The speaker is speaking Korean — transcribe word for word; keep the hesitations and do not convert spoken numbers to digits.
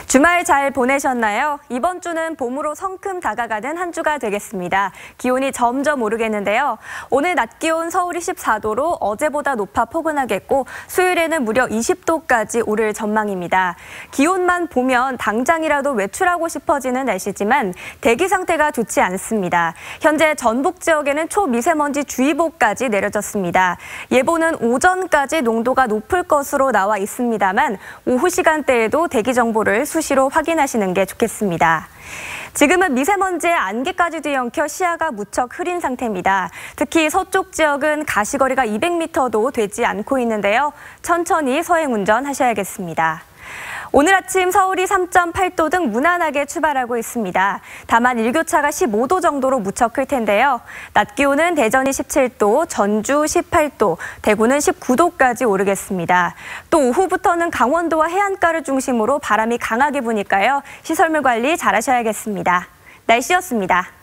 주말 잘 보내셨나요? 이번 주는 봄으로 성큼 다가가는 한 주가 되겠습니다. 기온이 점점 오르겠는데요. 오늘 낮 기온 서울이 십사 도로 어제보다 높아 포근하겠고 수요일에는 무려 이십 도까지 오를 전망입니다. 기온만 보면 당장이라도 외출하고 싶어지는 날씨지만 대기 상태가 좋지 않습니다. 현재 전북 지역에는 초미세먼지 주의보까지 내려졌습니다. 예보는 오전까지 농도가 높을 것으로 나와 있습니다만 오후 시간대에도 대기 정보를 수시로 확인하시는 게 좋겠습니다. 지금은 미세먼지의 안개까지 뒤엉켜 시야가 무척 흐린 상태입니다. 특히 서쪽 지역은 가시거리가 이백 미터도 되지 않고 있는데요. 천천히 서행 운전하셔야겠습니다. 오늘 아침 서울이 삼 점 팔 도 등 무난하게 출발하고 있습니다. 다만 일교차가 십오 도 정도로 무척 클 텐데요. 낮 기온은 대전이 십칠 도, 전주 십팔 도, 대구는 십구 도까지 오르겠습니다. 또 오후부터는 강원도와 해안가를 중심으로 바람이 강하게 부니까요. 시설물 관리 잘 하셔야겠습니다. 날씨였습니다.